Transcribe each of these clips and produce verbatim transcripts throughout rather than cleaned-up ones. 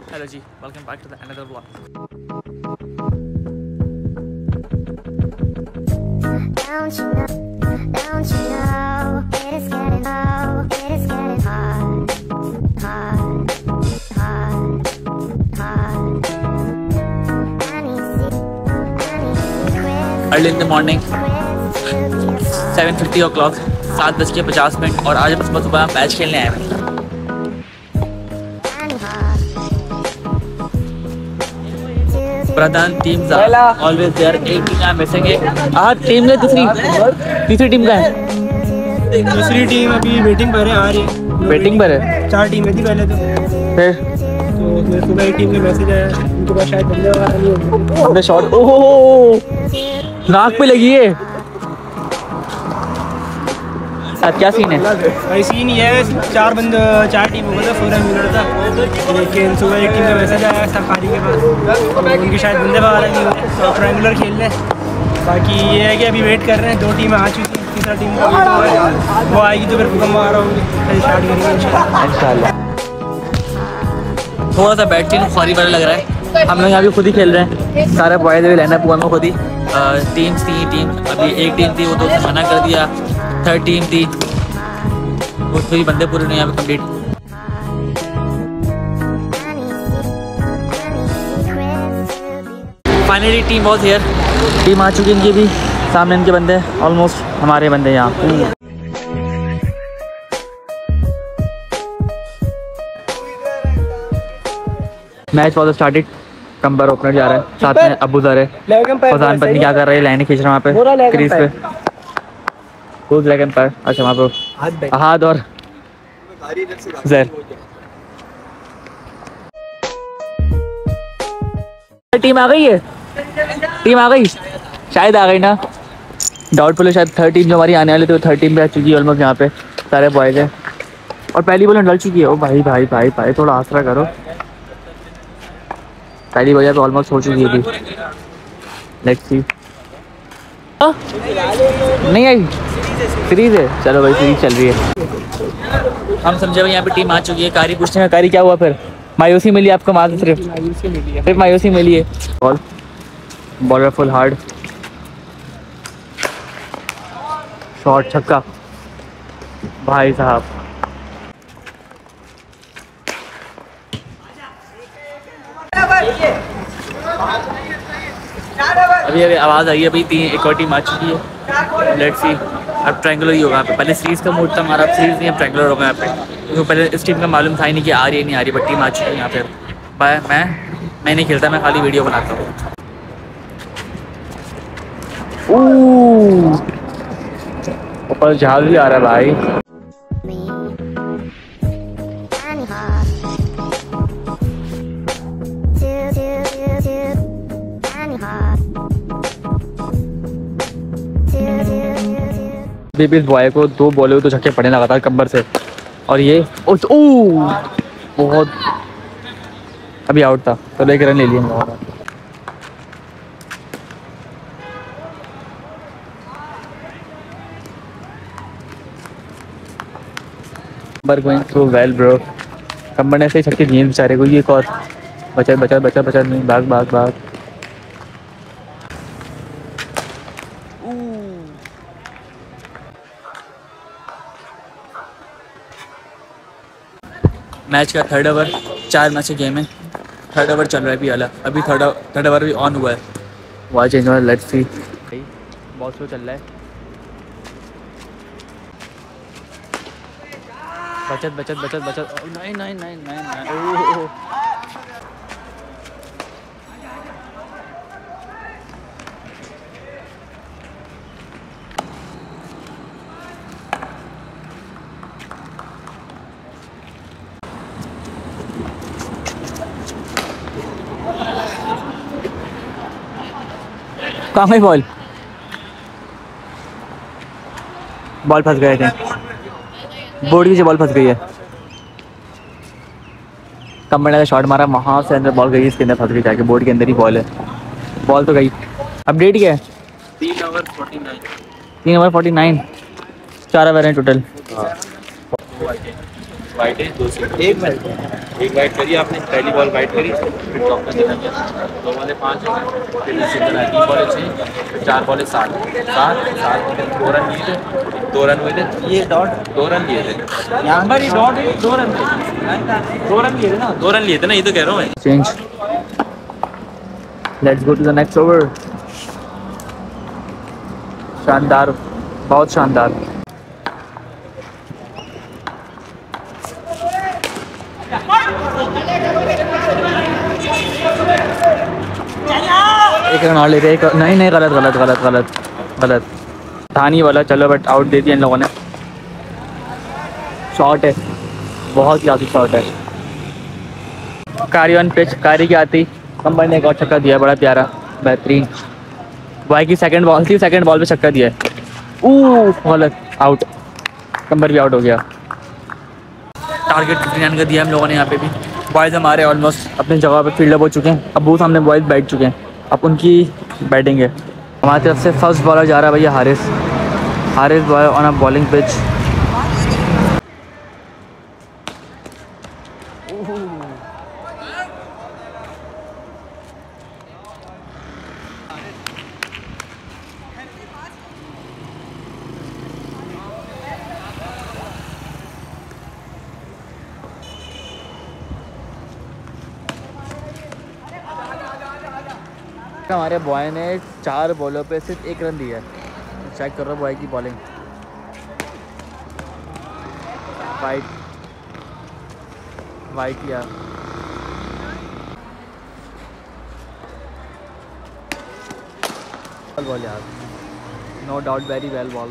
Hello ji, welcome back to the another vlog. Don't you know, don't you know, it is getting low, it is getting hard, hard, hard, hard. Early in the morning, seven fifty o'clock, सात बज के पचास minute और आज बस सुबह match खेलने आए हैं। प्रधान टीम्स आर ऑलवेज देयर, एक टीम है मिसिंग है। आज टीम में दूसरी तीसरी टीम का है, दूसरी टीम अभी वेटिंग पर है, आ रही है वेटिंग पर है। चार टीमें थी पहले तो फिर तो सुबह एक टीम का मैसेज आया, उनके पास शायद बंदे वगैरह नहीं होंगे। हमने शॉट, ओहो नाक पे लगी है। आज क्या सीन है? भाई सीन ये है, चार बंदे चार टीम होगा था, सोलह मिनट था, लेकिन सुबह एक टीम का मैसेज आया सरकारी के पास, तो उनके शायद बंदे वगैरह नहीं होंगे, तो ट्रायंगुलर खेल रहे हैं। बाकी ये है कि अभी वेट कर रहे हैं, दो टीमें आ चुकी हैं, तीसरा टीम का वेट हो रहा है, वो आएगी तो फिर भूकंप आ रहा होगी, फिर स्टार्ट करेंगे इंशाल्लाह। थोड़ा सा बैट टीम सॉरी वाला लग रहा है। हम लोग यहाँ भी खुद ही खेल रहे हैं, सारे बॉयज भी लाइन अप हुआ में खुद ही। टीम्स थी टीम अभी एक टीम थी, वो तो उसने मना कर दिया। थर्ड टीम थी, वो तो बंदे पूरे नहीं यहाँ पे complete. Finally team was here, team आ चुकी है इनकी भी, सामने इनके बंदे ऑलमोस्ट हमारे बंदे यहाँ। Match was started, Kambar opener जा रहा है, साथ में अबू जर है, फजान पत्नी क्या कर रही है, लाइनें खींच रहा है वहाँ पे क्रीज पे। कूद लेकिन पर अच्छा वहाँ पे अहाद और जैर। टीम आ गई है, टीम आ गई शायद, आ गई ना, डाउटफुल है शायद। थर्ड टीम जो हमारी आने वाली थी वो थर्ड टीम पे आ चुकी है ऑलमोस्ट, यहाँ पे सारे बॉयज हैं और पहली बॉल डल चुकी है। ओ भाई भाई भाई भाई थोड़ा आसरा करो, पहली बॉल पे ऑलमोस्ट हो चुकी है अभी। लेट्स सी, नहीं आई सीरीज है, चलो भाई सीरीज चल रही है। हम समझे भाई यहाँ पे टीम आ चुकी है। कारी पूछने का, कारी क्या हुआ फिर? मायूसी मिली आपको? मात्र सिर्फ मायूसी मिली है, सिर्फ मायूसी मिली है। Ball bowler full hard shot, छक्का भाई साहब। अभी अभी आवाज़ आई है भाई, तीन एक और टीम आ चुकी है। लेट्स सी, अब ट्रायंगुलर ही होगा यहाँ पे। पहले सीरीज़ का मूड था हमारा, अब सीरीज़ नहीं, अब ट्रायंगुलर होगा यहाँ पे, क्योंकि पहले इस टीम का मालूम था ही नहीं कि आ रही है नहीं आ रही, बट टीम आ चुकी है यहाँ पे। बाय मैं मैं नहीं खेलता, मैं खाली वीडियो बनाता हूँ। ऊपर जहाज भी आ रहा है भाई। अभी इस बॉय को दो बॉले तो छक्के पड़े लगातार कंबर से, और ये ओ, ओ बहुत अभी आउट था तो लेकर रन ले लिए हम लोगों ने। कंबर गोइंग थ्रू वेल ब्रो, कंबर ने ऐसे ही छक्के दिए बेचारे को। ये एक और बचा बचा बचा बचा नहीं, भाग भाग भाग। मैच का थर्ड ओवर, चार मैच के गेम है, थर्ड ओवर चल रहा है अभी वाला, अभी थर्ड थर्ड ओवर भी ऑन हुआ है। वहाँ चेंज हुआ, लेट्स सी। बहुत स्लो चल रहा है, बचत बचत बचत बचत, नहीं नहीं नहीं नहीं नहीं। कहाँ गई बॉल? बॉल फंस गए थे, बोर्ड की बॉल फंस गई है। कंबर ने शॉट मारा, वहाँ से अंदर बॉल गई, इसके अंदर फंस गई जाके, बोर्ड के अंदर ही बॉल है, बॉल तो गई। अपडेट क्या है? तीन ओवर फोर्टी नाइन तीन ओवर फोर्टी नाइन चार ओवर हैं टोटल। वाइट है, दो सीट एक वाइट एक वाइट करी आपने, पहली बॉल वाइट करी, फिर चौका दिया गया, दो बॉले पाँच हो गए, फिर इसी तरह तीन बॉले छः, फिर चार बॉले सात सात सात दो रन लिए थे, दो रन हुए थे, ये डॉट दो रन लिए थे यहाँ पर, ये डॉट है, दो रन थे, दो रन लिए थे ना, दो रन लिए थे ना, ये तो कह रहा हूँ मैं। Change, let's go to the next over. शानदार, बहुत शानदार। एक रन और ले रहे, एक नहीं नहीं गलत गलत गलत गलत गलत था नहीं वाला, चलो बट आउट दे दिया इन लोगों ने। शॉट है, बहुत ही आती शॉट है। कारी ऑन पिच, कारी की आती, कंबर ने एक और छक्का दिया, बड़ा प्यारा बेहतरीन। बॉय की सेकंड बॉल थी, सेकंड बॉल पे छक्का दिया है, ऊ गलत, आउट, कंबर भी आउट हो गया। टारगेट फिफ्टी रन का दिया हम लोगों ने यहाँ पे भी। बॉयज़ हमारे ऑलमोस्ट अपनी जगह पे फील्डअप हो चुके हैं, अब वो सामने बॉयज़ बैठ चुके हैं, अब उनकी बैटिंग है। हमारी तरफ से फर्स्ट बॉलर जा रहा है भैया Haris, Haris boy on a bowling pitch. हमारे बॉय ने चार बॉलों पे सिर्फ एक रन दिया है। चेक कर रहा हूँ बॉय की बॉलिंग, वाइट वाइट या बॉल यार, no doubt very well ball.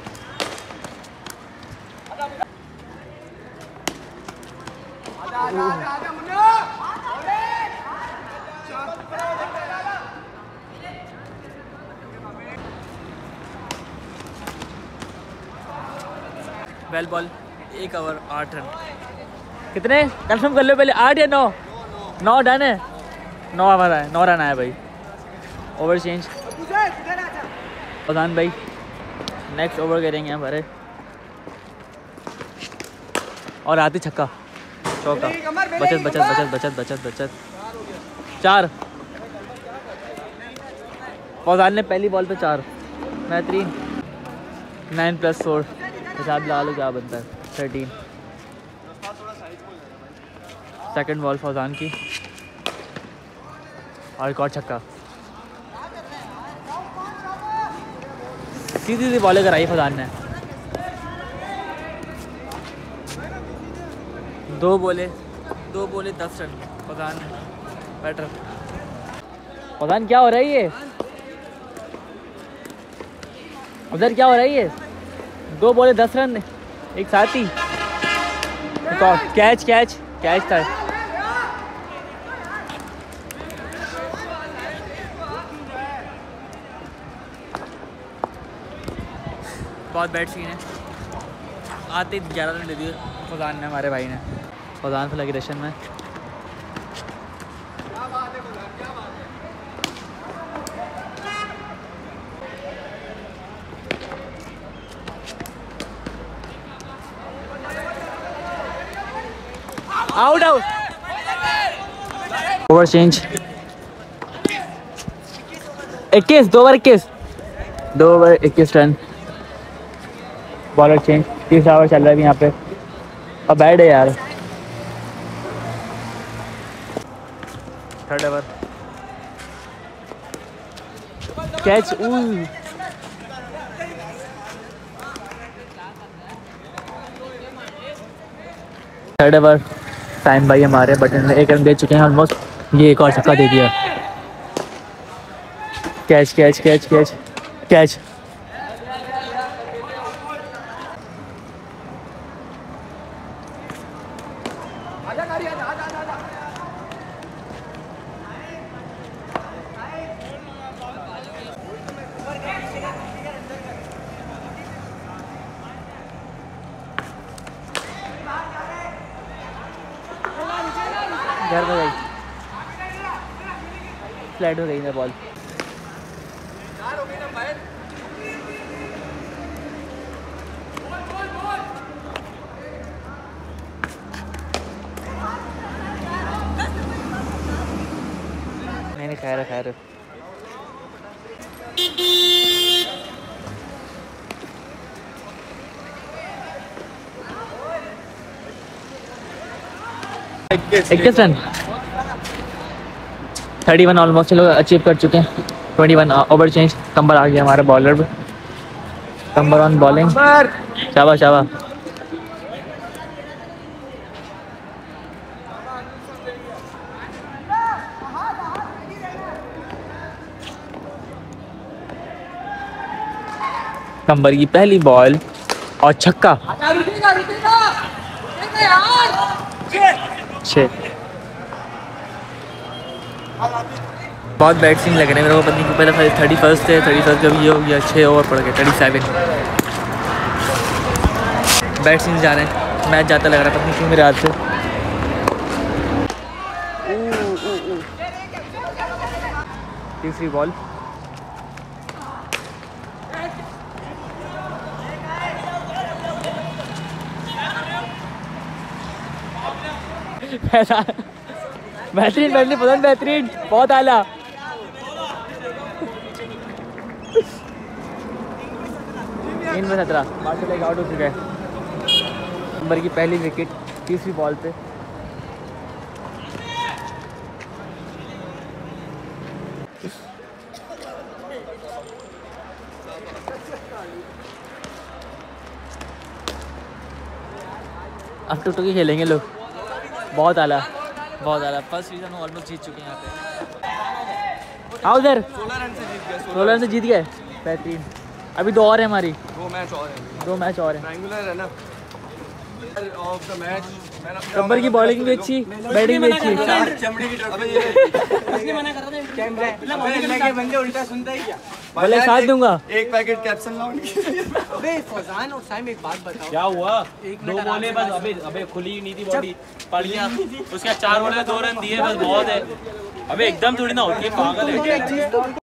Well ball, एक ओवर आठ रन। कितने कंफर्म कर लो पहले, आठ या नौ? नौ डन है, नौ ओवर है, नौ रन आया भाई। ओवर चेंज, प्रधान भाई नेक्स्ट ओवर करेंगे हमारे, और आती छक्का चौका, बचत बचत बचत बचत बचत बचत चार। फौजान ने पहली बॉल पे चार, बेहतरीन। नाइन प्लस फोर हिसाब लगा लो क्या बनता है, थर्टीन। सेकंड बॉल फौजान की, और एक और छक्का। सीधी सीधी बॉलें कराई फौजान ने, दो बोले दो बोले दस रन फौजान ने, बैटर। फौजान क्या हो रहा है ये उधर, क्या हो रहा है ये? दो बोले दस रन एक साथ ही। कैच कैच कैच था। बहुत बैड सीन है, आते ग्यारह रन दे दिए फौजान ने, हमारे भाई ने। फौजान से लगी रशन में, आउट आउट। ओवर चेंज, इक्कीस, दो ओवर इक्कीस, दो ओवर इक्कीस रन। बॉलर चेंज, तीसरा ओवर चल रहा है यहाँ पे, अब बैड है यार। Third over, catch, third over. Time भाई हमारे बटन ने एक रन दे चुके हैं ऑलमोस्ट, ये एक और छक्का दे दिया। Catch catch catch catch catch. घर में गई, फ्लैट हो गई ना बॉल। खैर है खैर है। इक्कीस रन थर्टी वन ऑलमोस्ट लोग अचीव कर चुके हैं। Twenty one over change. कंबर आ गया हमारा बॉलर पे। कंबर ऑन बॉलिंग। शाबाश शाबाश। कंबर की पहली बॉल और छक्का। छः। बहुत बैड सीन लग रहे हैं मेरे को। पत्नी को पहले थर्टी फर्स्ट थे, थर्टी फर्स्ट जब ये हो गया छः ओवर पड़ गए, थर्टी सेवन। बैड सीन जा रहे हैं, मैच जाता लग रहा है, पत्नी क्यों मेरे हाथ से। तीसरी बॉल। बेहतरीन बेहतरीन पसंद बेहतरीन बहुत आला। तीन में सत्रह मार्शल एक आउट हो चुका है। नंबर की पहली विकेट तीसरी बॉल पे। अब टुक टुक ही खेलेंगे लोग। बहुत आला बहुत आला। फर्स्ट सीजन में ऑलमोस्ट जीत चुके हैं यहाँ पे। आओ उधर। सोलह रन से जीत गए। सोलह रन से जीत गए। बेहतरीन। अभी दो और है हमारी। दो मैच और है। दो मैच और है। ट्रायंगुलर है ना ऑफ द मैच। कंबर की बॉलिंग भी अच्छी, बैटिंग भी अच्छी। चमड़ी की इसने मना कर रहा था कैमरा मतलब के बंदे उल्टा सुनता ही क्या। भले साथ दूंगा। एक पैकेट कैप्सूल लाओ। अबे फौजान और साइम एक बात बताओ क्या हुआ। दो बॉले बस। अबे अबे खुली नहीं थी बॉडी पड़ गया उसके चार बॉले दो रन दिए बस बहुत है। अबे एकदम थोड़ी ना होती है पागल है।